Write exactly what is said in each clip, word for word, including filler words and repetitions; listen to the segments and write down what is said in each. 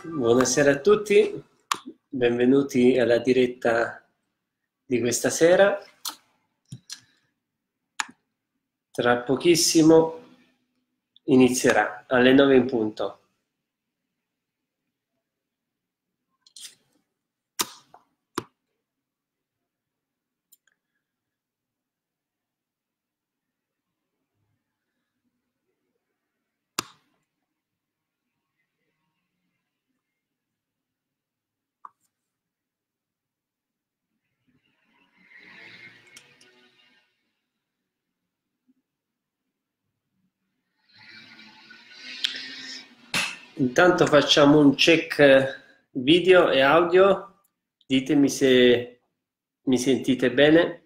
Buonasera a tutti, benvenuti alla diretta di questa sera. Tra pochissimo inizierà, alle nove in punto. Intanto facciamo un check video e audio, ditemi se mi sentite bene.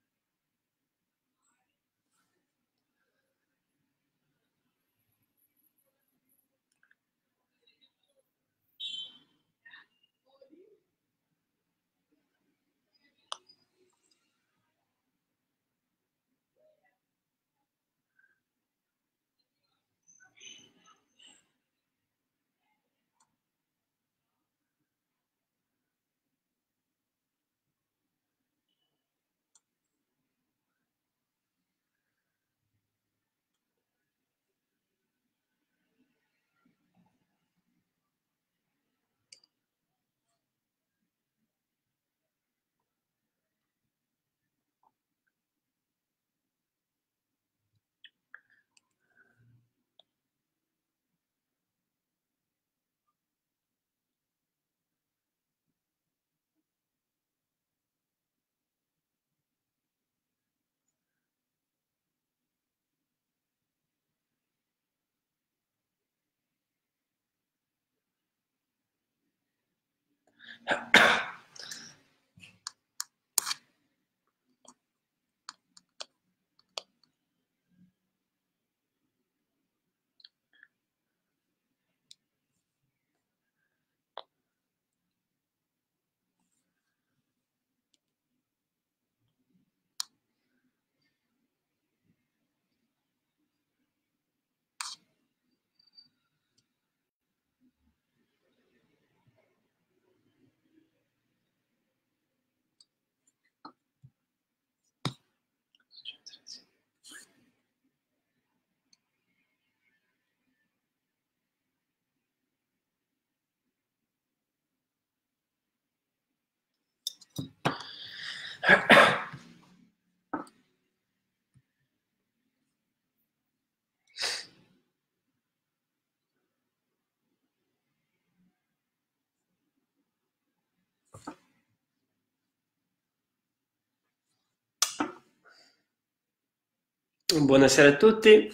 Buonasera a tutti,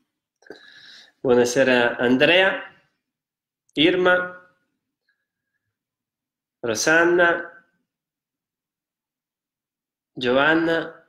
buonasera Andrea, Irma, Rosanna, Giovanna.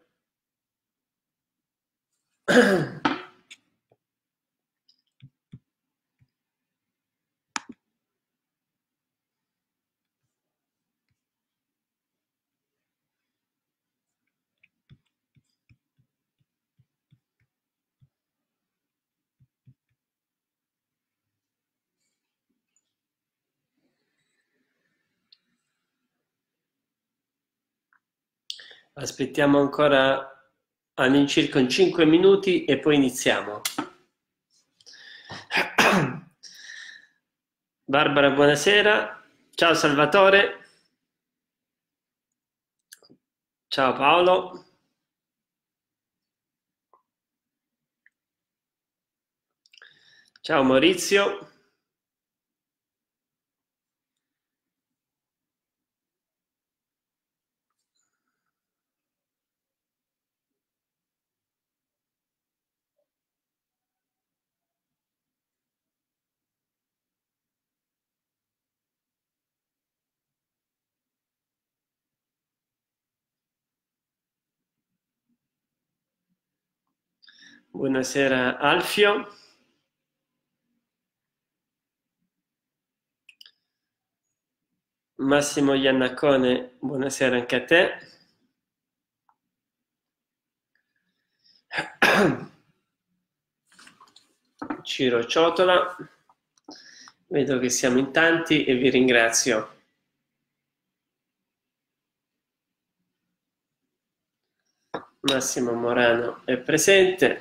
Aspettiamo ancora all'incirca cinque minuti e poi iniziamo. Barbara, buonasera. Ciao Salvatore. Ciao Paolo. Ciao Maurizio. Buonasera Alfio. Massimo Iannacone, buonasera anche a te. Ciro Ciotola, Vedo che siamo in tanti e vi ringrazio. Massimo Morano è presente.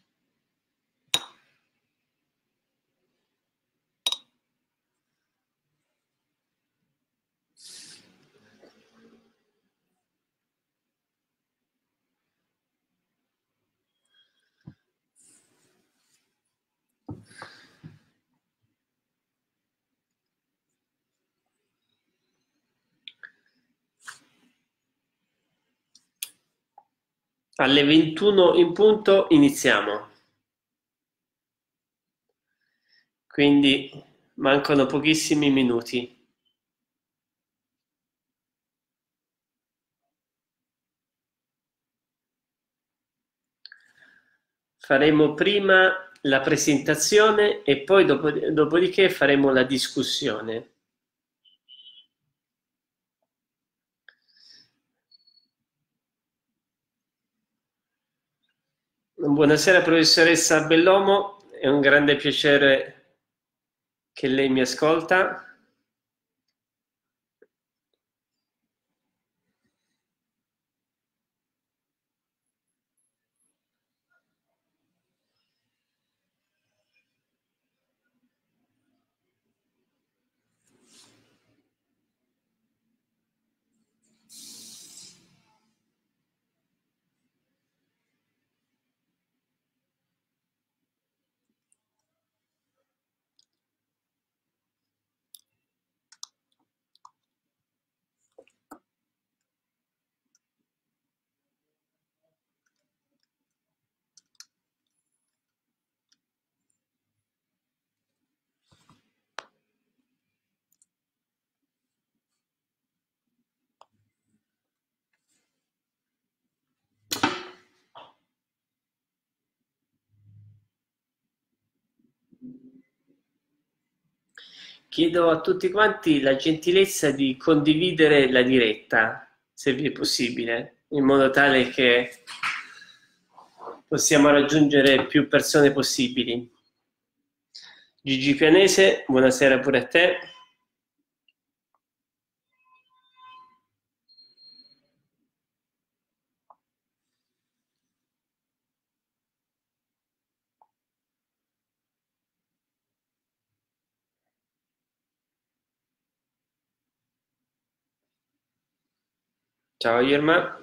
Alle ventuno in punto iniziamo. Quindi mancano pochissimi minuti. Faremo prima la presentazione e poi dopo, dopodiché faremo la discussione. Buonasera professoressa Bellomo, è un grande piacere che lei mi ascolta. Chiedo a tutti quanti la gentilezza di condividere la diretta, se vi è possibile, in modo tale che possiamo raggiungere più persone possibili. Gigi Pianese, buonasera pure a te. Ciao Irma.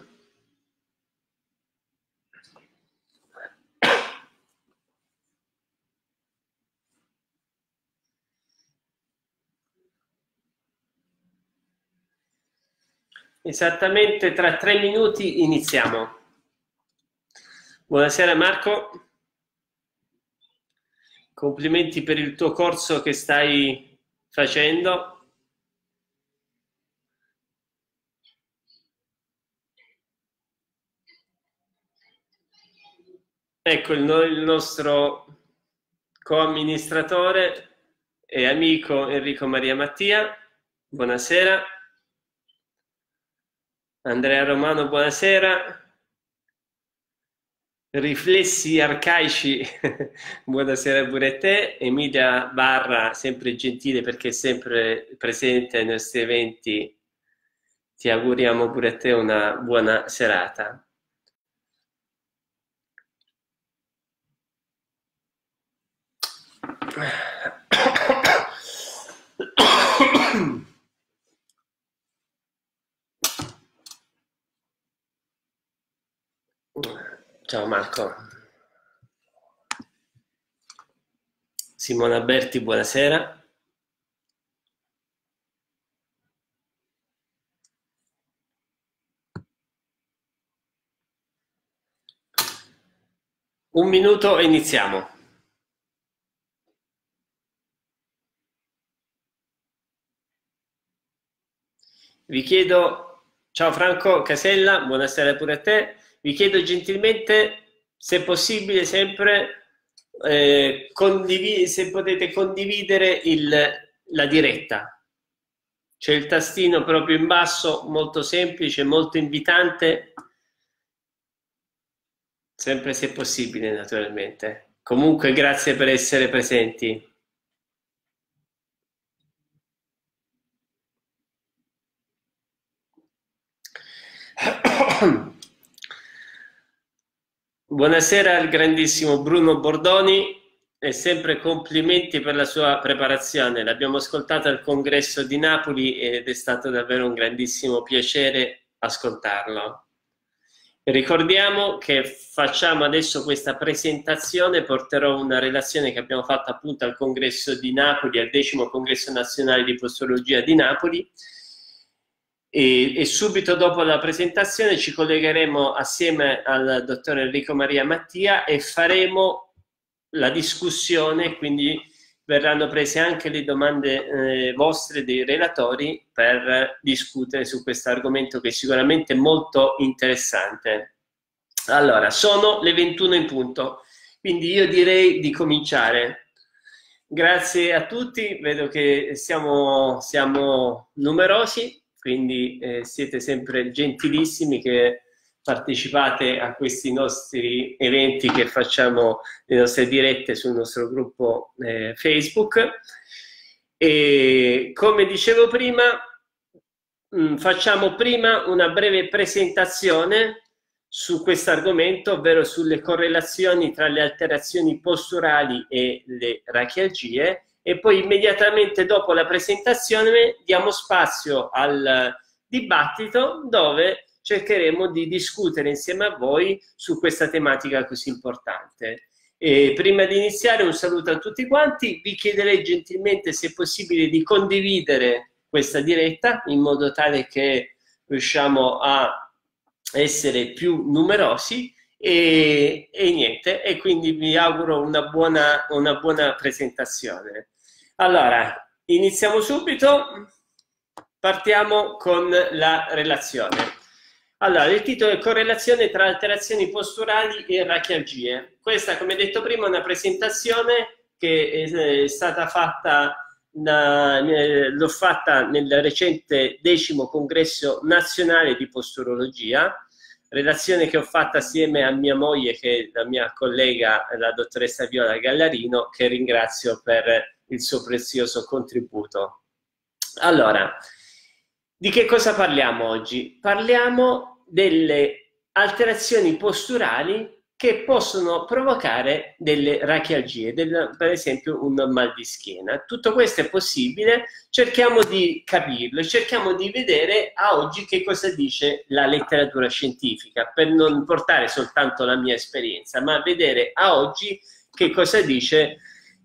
Esattamente tra tre minuti iniziamo. Buonasera Marco. Complimenti per il tuo corso che stai facendo. Ecco il, no- il nostro co-amministratore e amico Enrico Maria Mattia. Buonasera. Andrea Romano, buonasera. Riflessi arcaici, buonasera pure a te. Emilia Barra, sempre gentile perché è sempre presente ai nostri eventi. Ti auguriamo pure a te una buona serata. Ciao Marco. Simona Berti, buonasera. Un minuto e iniziamo. Vi chiedo, ciao Franco Casella, buonasera pure a te. Vi chiedo gentilmente, se possibile, sempre eh, condivi- se potete condividere il, la diretta. C'è il tastino proprio in basso, molto semplice, molto invitante, sempre se possibile, naturalmente. Comunque, grazie per essere presenti. Buonasera al grandissimo Bruno Bordoni e sempre complimenti per la sua preparazione. L'abbiamo ascoltato al congresso di Napoli ed è stato davvero un grandissimo piacere ascoltarlo. Ricordiamo che facciamo adesso questa presentazione, porterò una relazione che abbiamo fatto appunto al congresso di Napoli, al decimo congresso nazionale di posturologia di Napoli, e, e subito dopo la presentazione ci collegheremo assieme al dottor Enrico Maria Mattia e faremo la discussione, quindi verranno prese anche le domande eh, vostre dei relatori per discutere su questo argomento che è sicuramente molto interessante. Allora, sono le ventuno in punto, quindi io direi di cominciare. Grazie a tutti, vedo che siamo, siamo numerosi, quindi eh, siete sempre gentilissimi che partecipate a questi nostri eventi che facciamo, le nostre dirette sul nostro gruppo eh, Facebook. E come dicevo prima, mh, facciamo prima una breve presentazione su questo argomento, ovvero sulle correlazioni tra le alterazioni posturali e le rachialgie, e poi immediatamente dopo la presentazione diamo spazio al dibattito dove cercheremo di discutere insieme a voi su questa tematica così importante. E prima di iniziare un saluto a tutti quanti, vi chiederei gentilmente se è possibile di condividere questa diretta in modo tale che riusciamo a essere più numerosi e, e niente, e quindi vi auguro una buona, una buona presentazione. Allora, iniziamo subito, partiamo con la relazione. Allora, il titolo è Correlazione tra alterazioni posturali e rachialgie. Questa, come detto prima, è una presentazione che è stata fatta, eh, l'ho fatta nel recente decimo congresso nazionale di posturologia, relazione che ho fatto assieme a mia moglie, che è la mia collega, la dottoressa Viola Gallarino, che ringrazio per il suo prezioso contributo. Allora, di che cosa parliamo oggi? Parliamo delle alterazioni posturali che possono provocare delle rachialgie, del, per esempio un mal di schiena. Tutto questo è possibile, cerchiamo di capirlo, cerchiamo di vedere a oggi che cosa dice la letteratura scientifica, per non portare soltanto la mia esperienza, ma vedere a oggi che cosa dice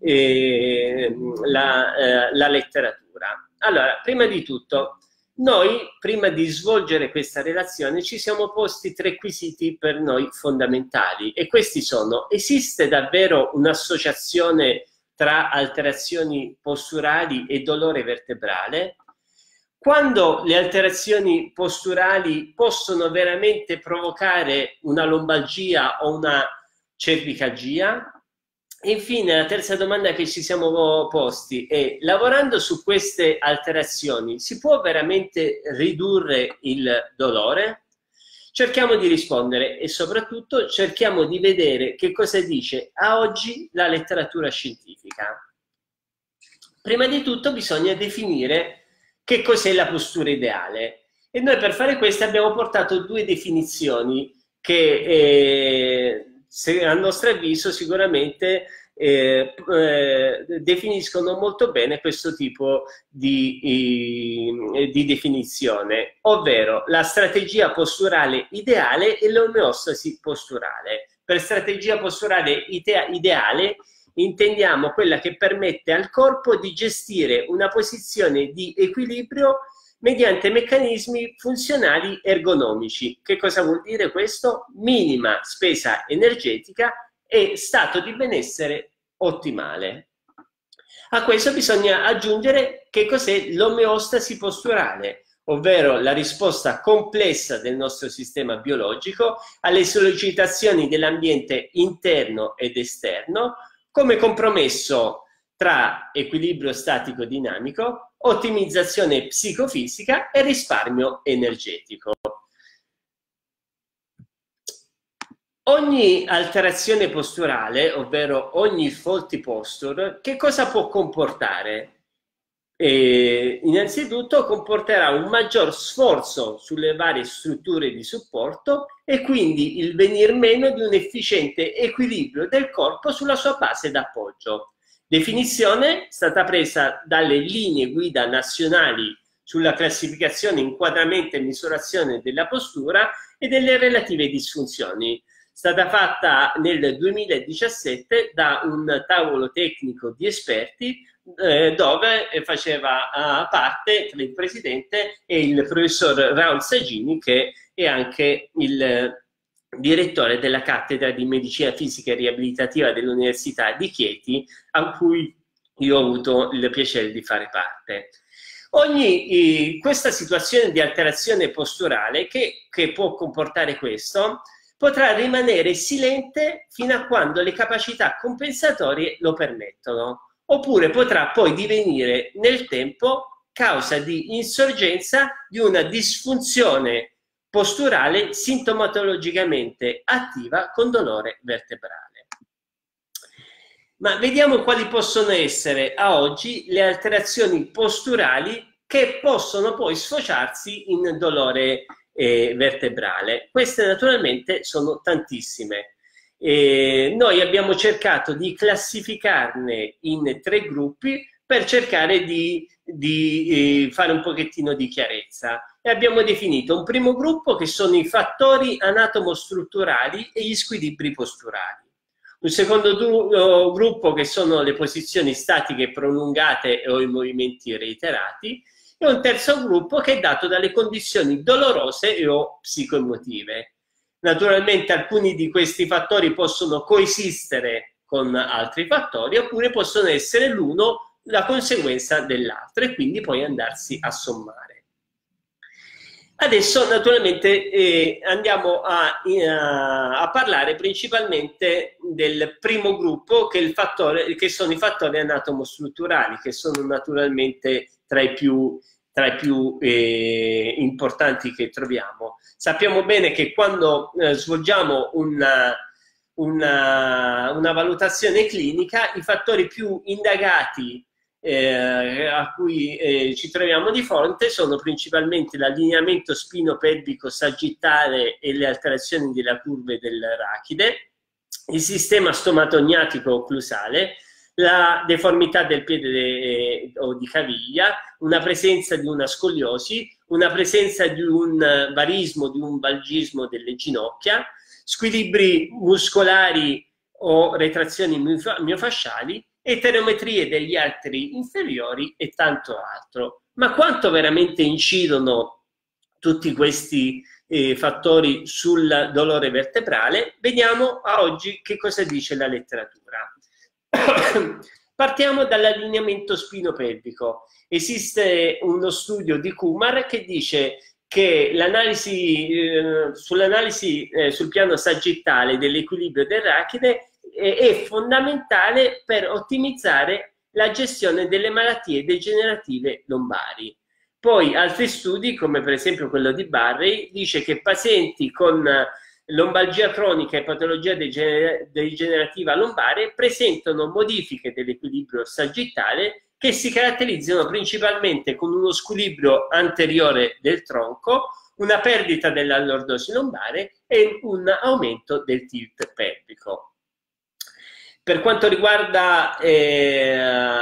eh, la, eh, la letteratura. Allora, prima di tutto, noi, prima di svolgere questa relazione, ci siamo posti tre quesiti per noi fondamentali, e questi sono: esiste davvero un'associazione tra alterazioni posturali e dolore vertebrale? Quando le alterazioni posturali possono veramente provocare una lombalgia o una cervicalgia? Infine, la terza domanda che ci siamo posti è: lavorando su queste alterazioni si può veramente ridurre il dolore? Cerchiamo di rispondere e soprattutto cerchiamo di vedere che cosa dice a oggi la letteratura scientifica. Prima di tutto bisogna definire che cos'è la postura ideale, e noi per fare questo abbiamo portato due definizioni che eh, se, a nostro avviso sicuramente eh, eh, definiscono molto bene questo tipo di, eh, di definizione, ovvero la strategia posturale ideale e l'omeostasi posturale. Per strategia posturale ide ideale intendiamo quella che permette al corpo di gestire una posizione di equilibrio mediante meccanismi funzionali ergonomici. Che cosa vuol dire questo? Minima spesa energetica e stato di benessere ottimale. A questo bisogna aggiungere che cos'è l'omeostasi posturale, ovvero la risposta complessa del nostro sistema biologico alle sollecitazioni dell'ambiente interno ed esterno, come compromesso tra equilibrio statico-dinamico, ottimizzazione psicofisica e risparmio energetico. Ogni alterazione posturale, ovvero ogni faulty posture, che cosa può comportare? eh, innanzitutto comporterà un maggior sforzo sulle varie strutture di supporto e quindi il venir meno di un efficiente equilibrio del corpo sulla sua base d'appoggio. Definizione stata presa dalle linee guida nazionali sulla classificazione, inquadramento e misurazione della postura e delle relative disfunzioni, stata fatta nel duemiladiciassette da un tavolo tecnico di esperti eh, dove faceva uh, parte tra il presidente e il professor Raul Sagini, che è anche il direttore della cattedra di medicina fisica e riabilitativa dell'Università di Chieti, a cui io ho avuto il piacere di fare parte. Ogni, eh, questa situazione di alterazione posturale che, che può comportare questo potrà rimanere silente fino a quando le capacità compensatorie lo permettono, oppure potrà poi divenire nel tempo causa di insorgenza di una disfunzione posturale sintomatologicamente attiva con dolore vertebrale. Ma vediamo quali possono essere a oggi le alterazioni posturali che possono poi sfociarsi in dolore eh, vertebrale. Queste naturalmente sono tantissime. Eh, noi abbiamo cercato di classificarne in tre gruppi per cercare di, di eh, fare un pochettino di chiarezza. E abbiamo definito un primo gruppo che sono i fattori anatomo-strutturali e gli squilibri posturali. Un secondo gruppo che sono le posizioni statiche prolungate o i movimenti reiterati, e un terzo gruppo che è dato dalle condizioni dolorose e o psicoemotive. Naturalmente alcuni di questi fattori possono coesistere con altri fattori, oppure possono essere l'uno la conseguenza dell'altro e quindi poi andarsi a sommare. Adesso naturalmente eh, andiamo a, a, a parlare principalmente del primo gruppo, che, è il fattore, che sono i fattori anatomo-strutturali, che sono naturalmente tra i più, tra i più eh, importanti che troviamo. Sappiamo bene che quando eh, svolgiamo una, una, una valutazione clinica, i fattori più indagati Eh, a cui eh, ci troviamo di fronte sono principalmente l'allineamento spino-pelvico sagittale e le alterazioni della curve del rachide, il sistema stomatogniatico occlusale, la deformità del piede de, o di caviglia, una presenza di una scoliosi, una presenza di un varismo, di un valgismo delle ginocchia, squilibri muscolari o retrazioni miofasciali, eterometrie degli arteri inferiori e tanto altro. Ma quanto veramente incidono tutti questi eh, fattori sul dolore vertebrale? Vediamo a oggi che cosa dice la letteratura. Partiamo dall'allineamento spino-pelvico. Esiste uno studio di Kumar che dice che l'analisi eh, sull'analisi eh, sul piano sagittale dell'equilibrio del rachide è fondamentale per ottimizzare la gestione delle malattie degenerative lombari. Poi altri studi, come per esempio quello di Barry, dice che pazienti con lombalgia cronica e patologia degenerativa lombare presentano modifiche dell'equilibrio sagittale che si caratterizzano principalmente con uno squilibrio anteriore del tronco, una perdita della lordosi lombare e un aumento del tilt pelvico. Per quanto riguarda eh,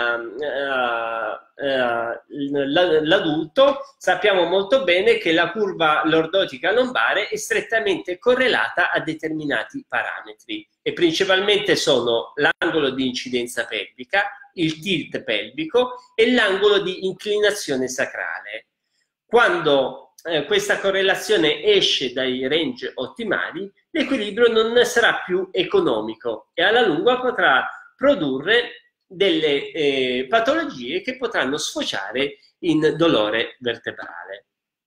eh, eh, l'adulto, sappiamo molto bene che la curva lordotica lombare è strettamente correlata a determinati parametri e principalmente sono l'angolo di incidenza pelvica, il tilt pelvico e l'angolo di inclinazione sacrale. Quando eh, questa correlazione esce dai range ottimali, l'equilibrio non sarà più economico e alla lunga potrà produrre delle eh, patologie che potranno sfociare in dolore vertebrale.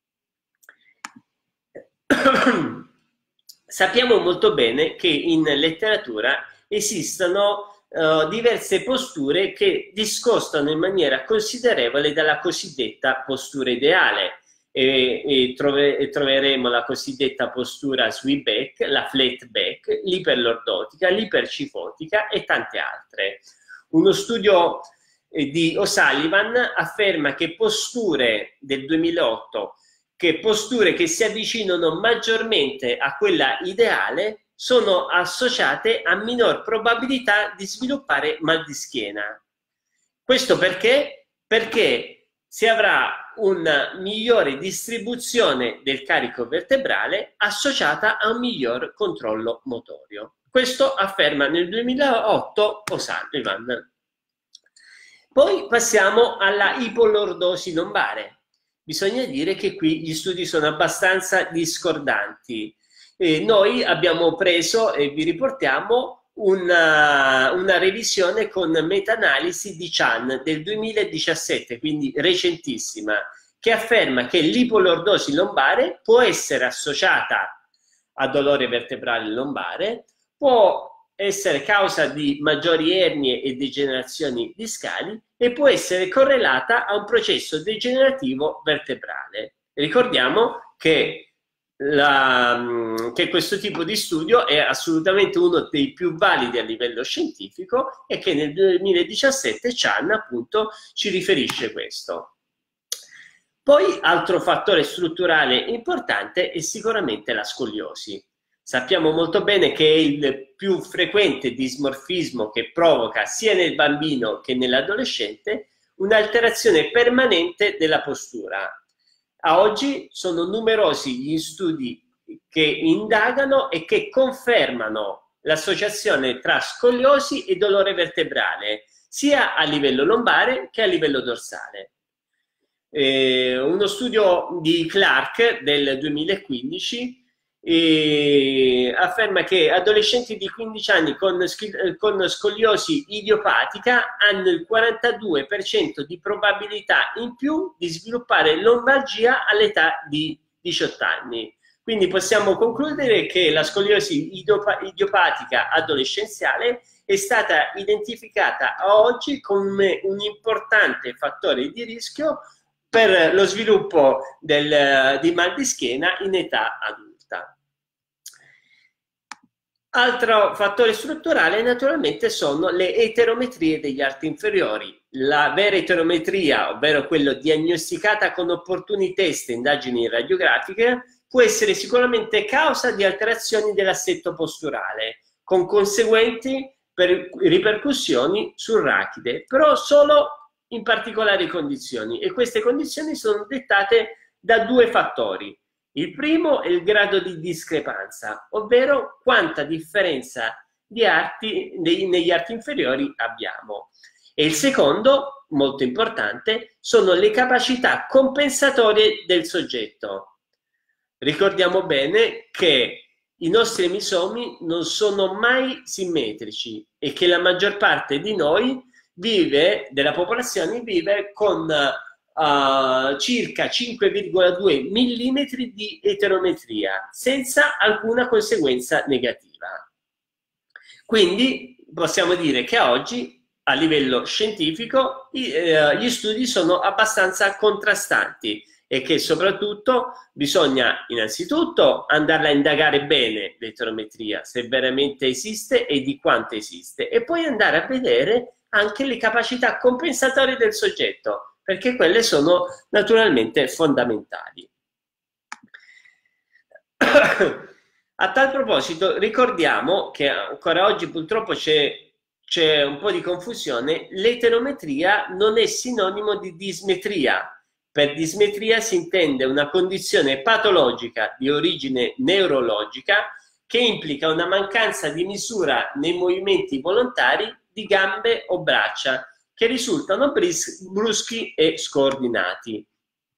Sappiamo molto bene che in letteratura esistono Uh, diverse posture che discostano in maniera considerevole dalla cosiddetta postura ideale e, e, trove, e troveremo la cosiddetta postura sweep back, la flat back, l'iperlordotica, l'ipercifotica e tante altre. Uno studio eh, di O'Sullivan afferma che posture del duemilaotto, che posture che si avvicinano maggiormente a quella ideale sono associate a minor probabilità di sviluppare mal di schiena. Questo perché? Perché si avrà una migliore distribuzione del carico vertebrale associata a un miglior controllo motorio. Questo afferma nel duemilaotto O'Sullivan. Poi passiamo alla ipolordosi lombare. Bisogna dire che qui gli studi sono abbastanza discordanti. Eh, noi abbiamo preso e vi riportiamo una, una revisione con meta-analisi di Chan del duemiladiciassette, quindi recentissima, che afferma che l'ipolordosi lombare può essere associata a dolore vertebrale lombare, può essere causa di maggiori ernie e degenerazioni discali e può essere correlata a un processo degenerativo vertebrale. Ricordiamo che, la, che questo tipo di studio è assolutamente uno dei più validi a livello scientifico e che nel duemiladiciassette Chan appunto ci riferisce questo. Poi altro fattore strutturale importante è sicuramente la scoliosi. Sappiamo molto bene che è il più frequente dismorfismo che provoca sia nel bambino che nell'adolescente un'alterazione permanente della postura. A oggi sono numerosi gli studi che indagano e che confermano l'associazione tra scoliosi e dolore vertebrale, sia a livello lombare che a livello dorsale. Eh, uno studio di Clark del duemilaquindici E afferma che adolescenti di quindici anni con, con scoliosi idiopatica hanno il quarantadue per cento di probabilità in più di sviluppare lombalgia all'età di diciotto anni. Quindi possiamo concludere che la scoliosi idiopatica adolescenziale è stata identificata a oggi come un importante fattore di rischio per lo sviluppo del, di mal di schiena in età adulta. Altro fattore strutturale naturalmente sono le eterometrie degli arti inferiori. La vera eterometria, ovvero quella diagnosticata con opportuni test e indagini radiografiche, può essere sicuramente causa di alterazioni dell'assetto posturale, con conseguenti per ripercussioni sul rachide, però solo in particolari condizioni, e queste condizioni sono dettate da due fattori. Il primo è il grado di discrepanza, ovvero quanta differenza di arti, dei, negli arti inferiori abbiamo. E il secondo, molto importante, sono le capacità compensatorie del soggetto. Ricordiamo bene che i nostri emisomi non sono mai simmetrici e che la maggior parte di noi vive, della popolazione vive con uh, circa cinque virgola due millimetri di eterometria senza alcuna conseguenza negativa. Quindi possiamo dire che oggi a livello scientifico i, eh, gli studi sono abbastanza contrastanti e che soprattutto bisogna innanzitutto andarla a indagare bene l'eterometria, se veramente esiste e di quanto esiste, e poi andare a vedere anche le capacità compensatorie del soggetto, perché quelle sono naturalmente fondamentali. A tal proposito ricordiamo che ancora oggi purtroppo c'è c'è un po' di confusione. L'eterometria non è sinonimo di dismetria. Per dismetria si intende una condizione patologica di origine neurologica che implica una mancanza di misura nei movimenti volontari di gambe o braccia che risultano bruschi e scordinati.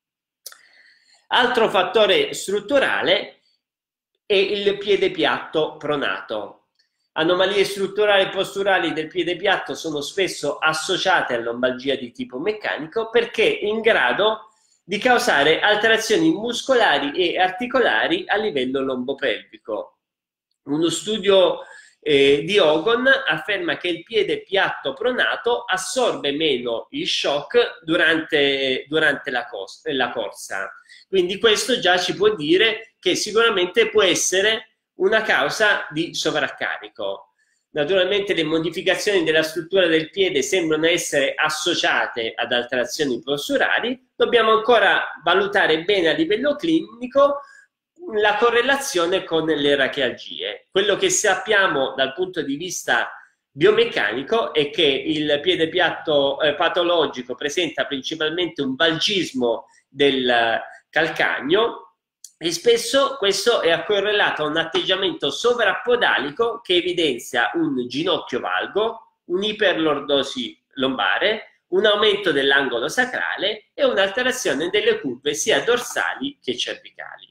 Altro fattore strutturale è il piede piatto pronato. Anomalie strutturali e posturali del piede piatto sono spesso associate a lombalgia di tipo meccanico perché in grado di causare alterazioni muscolari e articolari a livello lombopelvico. Uno studio eh, di Ogon afferma che il piede piatto pronato assorbe meno il shock durante, durante la, la corsa. Quindi questo già ci può dire che sicuramente può essere una causa di sovraccarico. Naturalmente le modificazioni della struttura del piede sembrano essere associate ad alterazioni posturali. Dobbiamo ancora valutare bene a livello clinico la correlazione con le rachialgie. Quello che sappiamo dal punto di vista biomeccanico è che il piede piatto eh, patologico presenta principalmente un valgismo del calcagno, e spesso questo è correlato a un atteggiamento sovrappodalico che evidenzia un ginocchio valgo, un'iperlordosi lombare, un aumento dell'angolo sacrale e un'alterazione delle curve sia dorsali che cervicali.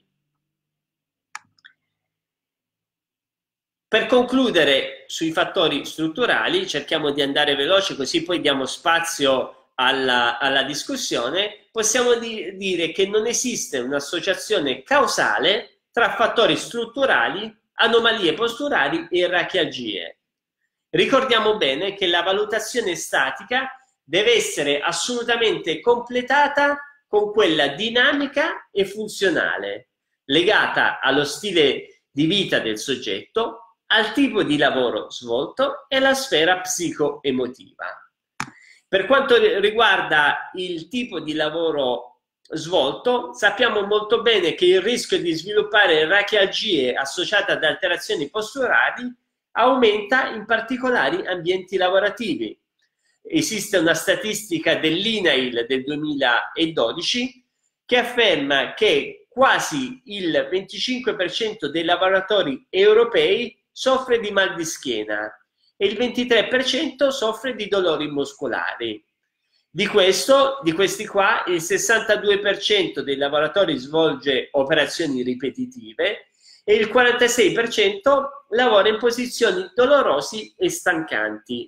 Per concludere sui fattori strutturali, cerchiamo di andare veloce così poi diamo spazio alla, alla discussione. Possiamo di, dire che non esiste un'associazione causale tra fattori strutturali, anomalie posturali e rachialgie. Ricordiamo bene che la valutazione statica deve essere assolutamente completata con quella dinamica e funzionale, legata allo stile di vita del soggetto, al tipo di lavoro svolto e alla sfera psicoemotiva. Per quanto riguarda il tipo di lavoro svolto, sappiamo molto bene che il rischio di sviluppare rachialgie associate ad alterazioni posturali aumenta in particolari ambienti lavorativi. Esiste una statistica dell'I N A I L del duemiladodici che afferma che quasi il venticinque per cento dei lavoratori europei soffre di mal di schiena e il ventitré per cento soffre di dolori muscolari. Di, questo, di questi qua il sessantadue per cento dei lavoratori svolge operazioni ripetitive e il quarantasei per cento lavora in posizioni dolorosi e stancanti.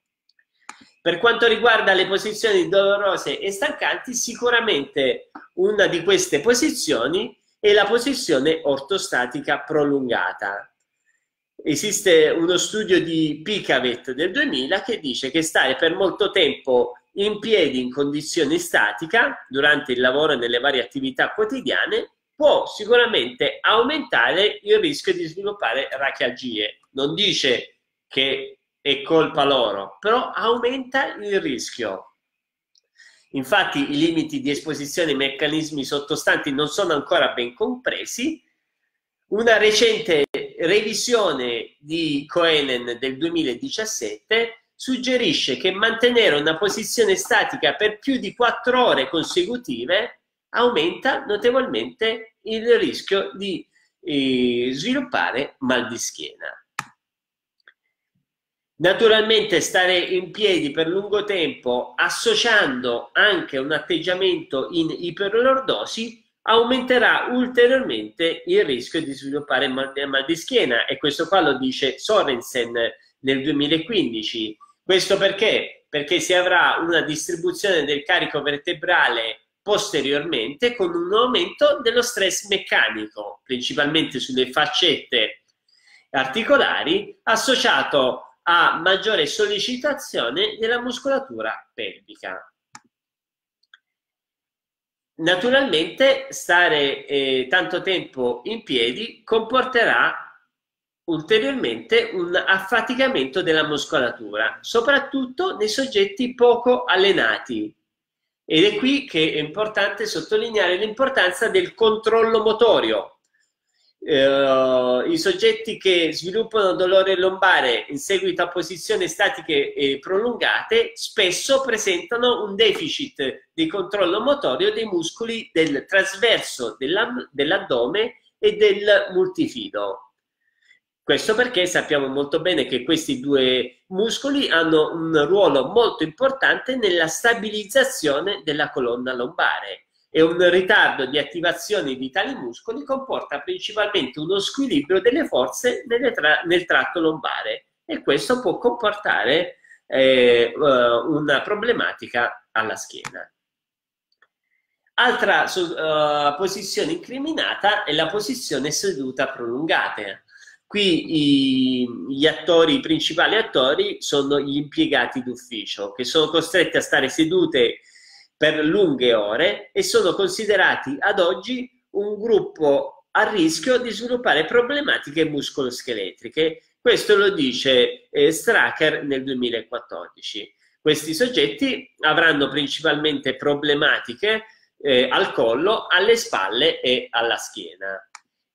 Per quanto riguarda le posizioni dolorose e stancanti, sicuramente una di queste posizioni è la posizione ortostatica prolungata. Esiste uno studio di Picavet del duemila che dice che stare per molto tempo in piedi in condizione statica durante il lavoro e nelle varie attività quotidiane può sicuramente aumentare il rischio di sviluppare rachialgie. Non dice che è colpa loro, però aumenta il rischio. Infatti i limiti di esposizione ai meccanismi sottostanti non sono ancora ben compresi. Una recente revisione di Coenen del duemiladiciassette suggerisce che mantenere una posizione statica per più di quattro ore consecutive aumenta notevolmente il rischio di eh, sviluppare mal di schiena. Naturalmente stare in piedi per lungo tempo, associando anche un atteggiamento in iperlordosi, aumenterà ulteriormente il rischio di sviluppare mal di schiena, e questo qua lo dice Sorensen nel duemilaquindici. Questo perché? Perché si avrà una distribuzione del carico vertebrale posteriormente con un aumento dello stress meccanico, principalmente sulle faccette articolari, associato a maggiore sollecitazione della muscolatura pelvica. Naturalmente stare eh, tanto tempo in piedi comporterà ulteriormente un affaticamento della muscolatura, soprattutto nei soggetti poco allenati. Ed è qui che è importante sottolineare l'importanza del controllo motorio. Uh, i soggetti che sviluppano dolore lombare in seguito a posizioni statiche e prolungate spesso presentano un deficit di controllo motorio dei muscoli del trasverso dell'addome e del multifido. Questo perché sappiamo molto bene che questi due muscoli hanno un ruolo molto importante nella stabilizzazione della colonna lombare. E un ritardo di attivazione di tali muscoli comporta principalmente uno squilibrio delle forze nelle tra nel tratto lombare, e questo può comportare eh, una problematica alla schiena. Altra uh, posizione incriminata è la posizione seduta prolungata. Qui i, gli attori, i principali attori sono gli impiegati d'ufficio, che sono costretti a stare sedute per lunghe ore e sono considerati ad oggi un gruppo a rischio di sviluppare problematiche muscoloscheletriche, Questo lo dice eh, Straker nel duemilaquattordici. Questi soggetti avranno principalmente problematiche eh, al collo, alle spalle e alla schiena.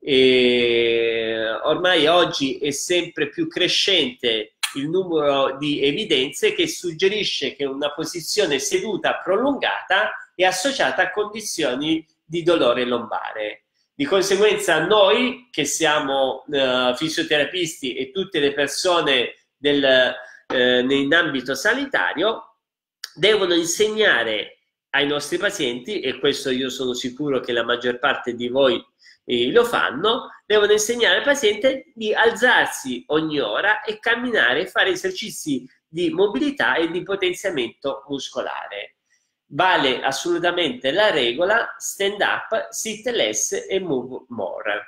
E ormai oggi è sempre più crescente il numero di evidenze che suggerisce che una posizione seduta prolungata è associata a condizioni di dolore lombare. Di conseguenza noi che siamo uh, fisioterapisti e tutte le persone del, uh, in ambito sanitario devono insegnare ai nostri pazienti, e questo io sono sicuro che la maggior parte di voi eh, lo fanno, devono insegnare al paziente di alzarsi ogni ora e camminare e fare esercizi di mobilità e di potenziamento muscolare. Vale assolutamente la regola stand up, sit less e move more.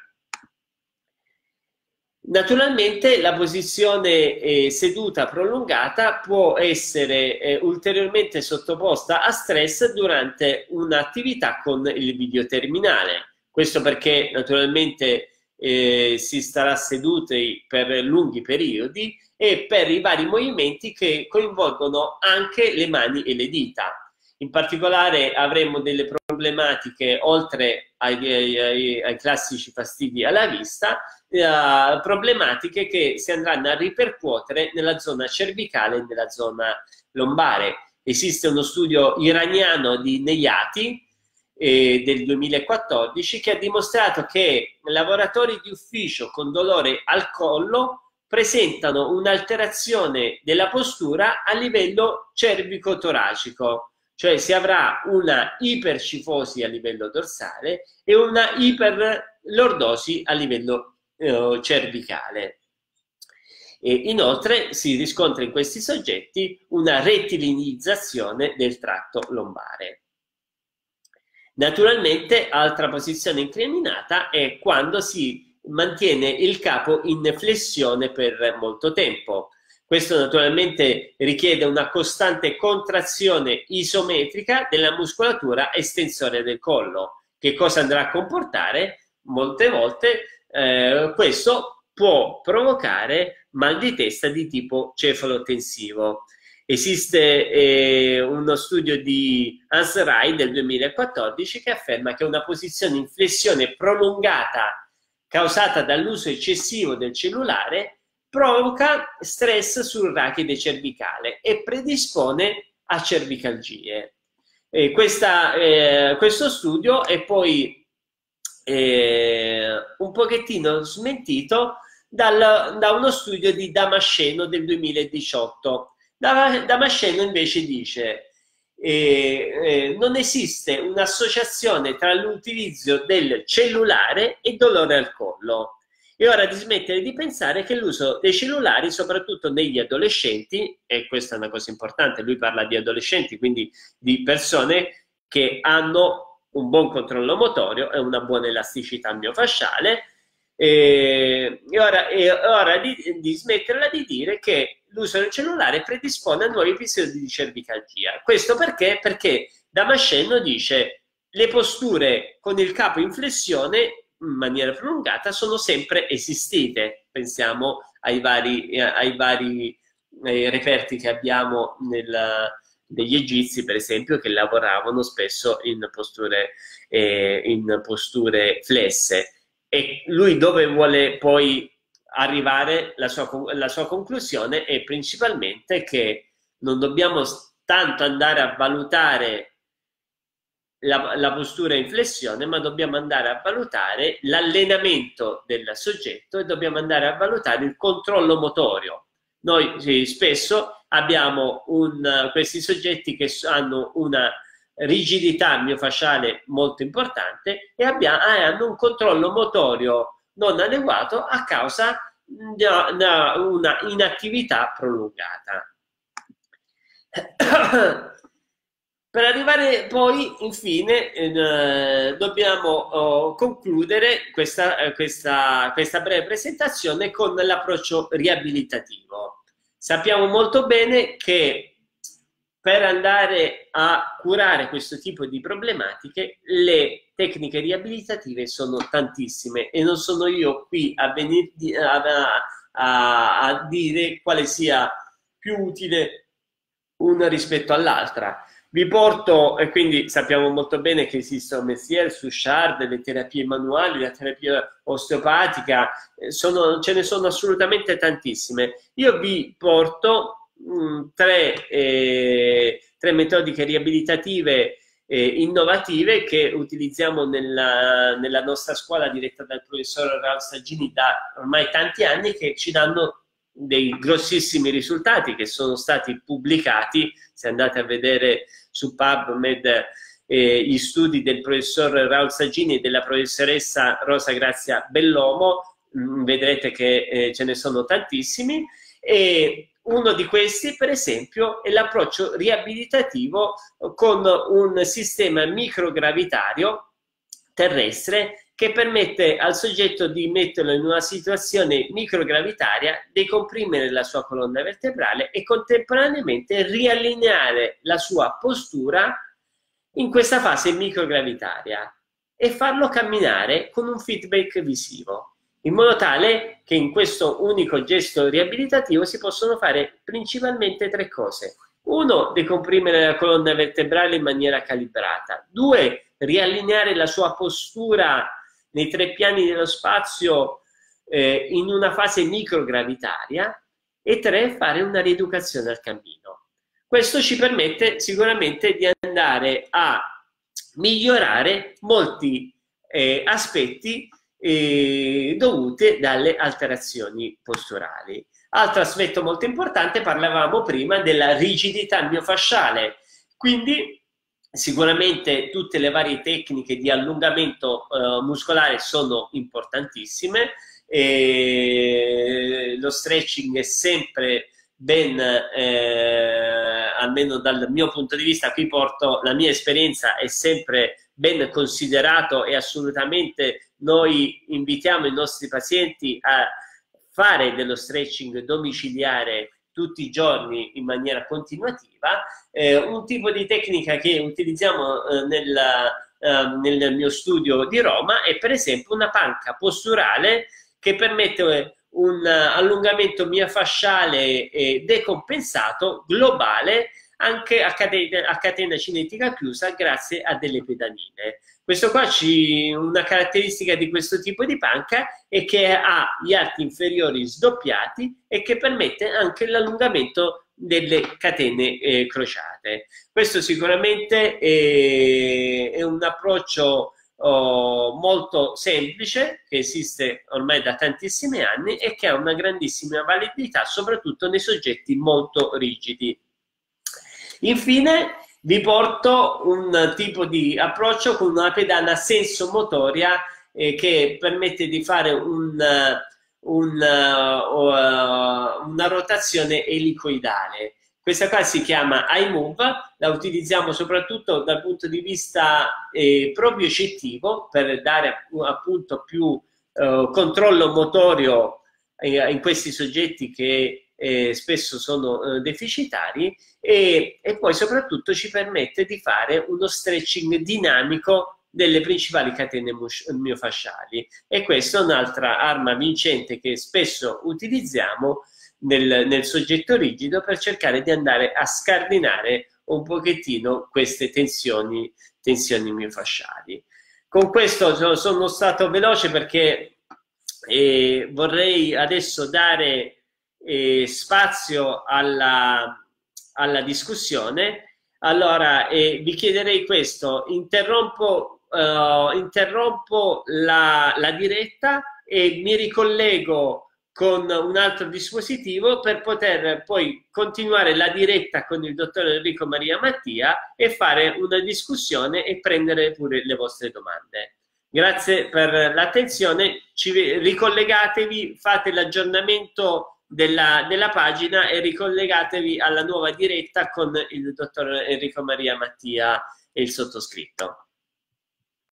Naturalmente la posizione eh, seduta prolungata può essere eh, ulteriormente sottoposta a stress durante un'attività con il videoterminale. Questo perché naturalmente eh, si starà seduti per lunghi periodi e per i vari movimenti che coinvolgono anche le mani e le dita. In particolare avremo delle problematiche, oltre ai, ai, ai classici fastidi alla vista, eh, problematiche che si andranno a ripercuotere nella zona cervicale e nella zona lombare. Esiste uno studio iraniano di Neyati eh, del duemilaquattordici che ha dimostrato che lavoratori di ufficio con dolore al collo presentano un'alterazione della postura a livello cervico-toracico. Cioè si avrà una ipercifosi a livello dorsale e una iperlordosi a livello eh, cervicale. E inoltre si riscontra in questi soggetti una rettilinizzazione del tratto lombare. Naturalmente, altra posizione incriminata è quando si mantiene il capo in flessione per molto tempo. Questo naturalmente richiede una costante contrazione isometrica della muscolatura estensore del collo. Che cosa andrà a comportare? Molte volte eh, questo può provocare mal di testa di tipo cefalotensivo. Esiste eh, uno studio di Hans Rai del duemilaquattordici che afferma che una posizione in flessione prolungata causata dall'uso eccessivo del cellulare provoca stress sul rachide cervicale e predispone a cervicalgie. E questa, eh, questo studio è poi eh, un pochettino smentito dal, da uno studio di Damasceno del duemiladiciotto. Damasceno invece dice eh, eh, non esiste un'associazione tra l'utilizzo del cellulare e dolore al collo. È ora di smettere di pensare che l'uso dei cellulari, soprattutto negli adolescenti, e questa è una cosa importante, lui parla di adolescenti, quindi di persone che hanno un buon controllo motorio e una buona elasticità miofasciale, e è ora, è ora di, di smetterla di dire che l'uso del cellulare predispone a nuovi episodi di cervicalgia. Questo perché? Perché Damasceno dice le posture con il capo in flessione in maniera prolungata sono sempre esistite. Pensiamo ai vari, ai vari eh, reperti che abbiamo nel, degli egizi, per esempio, che lavoravano spesso in posture, eh, in posture flesse. E lui dove vuole poi arrivare, la sua, la sua conclusione è principalmente che non dobbiamo tanto andare a valutare La, la postura in flessione, ma dobbiamo andare a valutare l'allenamento del soggetto e dobbiamo andare a valutare il controllo motorio. Noi sì, spesso abbiamo un, questi soggetti che hanno una rigidità miofasciale molto importante e abbiamo, eh, hanno un controllo motorio non adeguato a causa di una inattività prolungata. Per arrivare poi, infine, eh, dobbiamo oh, concludere questa, eh, questa, questa breve presentazione con l'approccio riabilitativo. Sappiamo molto bene che per andare a curare questo tipo di problematiche le tecniche riabilitative sono tantissime e non sono io qui a, venir, a, a, a dire quale sia più utile una rispetto all'altra. Vi porto, e quindi sappiamo molto bene che esistono Messier, Suchard, le terapie manuali, la terapia osteopatica, eh, sono, ce ne sono assolutamente tantissime. Io vi porto mh, tre, eh, tre metodiche riabilitative eh, innovative che utilizziamo nella, nella nostra scuola diretta dal professor Raul Saggini da ormai tanti anni, che ci danno dei grossissimi risultati che sono stati pubblicati. Se andate a vedere su PubMed eh, gli studi del professor Raul Saggini e della professoressa Rosa Grazia Bellomo, mh, vedrete che eh, ce ne sono tantissimi, e uno di questi per esempio è l'approccio riabilitativo con un sistema microgravitario terrestre che permette al soggetto di metterlo in una situazione microgravitaria, decomprimere la sua colonna vertebrale e contemporaneamente riallineare la sua postura in questa fase microgravitaria e farlo camminare con un feedback visivo, in modo tale che in questo unico gesto riabilitativo si possono fare principalmente tre cose. Uno, decomprimere la colonna vertebrale in maniera calibrata. Due, riallineare la sua postura nei tre piani dello spazio eh, in una fase microgravitaria. E tre, fare una rieducazione al cammino. Questo ci permette sicuramente di andare a migliorare molti eh, aspetti eh, dovuti dalle alterazioni posturali. Altro aspetto molto importante, parlavamo prima della rigidità miofasciale, quindi sicuramente tutte le varie tecniche di allungamento eh, muscolare sono importantissime, e lo stretching è sempre ben, eh, almeno dal mio punto di vista, qui porto la mia esperienza, è sempre ben considerato, e assolutamente noi invitiamo i nostri pazienti a fare dello stretching domiciliare tutti i giorni in maniera continuativa. Eh, un tipo di tecnica che utilizziamo eh, nel, eh, nel mio studio di Roma è per esempio una panca posturale che permette un allungamento miofasciale eh, decompensato globale anche a catena, a catena cinetica chiusa grazie a delle pedamine. Questo qua, ci, una caratteristica di questo tipo di panca è che ha gli arti inferiori sdoppiati e che permette anche l'allungamento delle catene eh, crociate. Questo sicuramente è, è un approccio oh, molto semplice, che esiste ormai da tantissimi anni e che ha una grandissima validità, soprattutto nei soggetti molto rigidi. Infine vi porto un tipo di approccio con una pedana sensomotoria eh, che permette di fare un, un, uh, una rotazione elicoidale. Questa qua si chiama iMove, la utilizziamo soprattutto dal punto di vista eh, propriocettivo per dare appunto più eh, controllo motorio eh, in questi soggetti che eh, spesso sono eh, deficitari, e, e poi soprattutto ci permette di fare uno stretching dinamico delle principali catene miofasciali, e questa è un'altra arma vincente che spesso utilizziamo nel, nel soggetto rigido per cercare di andare a scardinare un pochettino queste tensioni, tensioni miofasciali. Con questo sono stato veloce perché eh, vorrei adesso dare eh, spazio alla, alla discussione. Allora eh, vi chiederei questo: interrompo Uh, interrompo la, la diretta e mi ricollego con un altro dispositivo per poter poi continuare la diretta con il dottor Enrico Maria Mattia e fare una discussione e prendere pure le vostre domande. Grazie per l'attenzione, ci ricollegatevi, fate l'aggiornamento della, della pagina e ricollegatevi alla nuova diretta con il dottor Enrico Maria Mattia e il sottoscritto.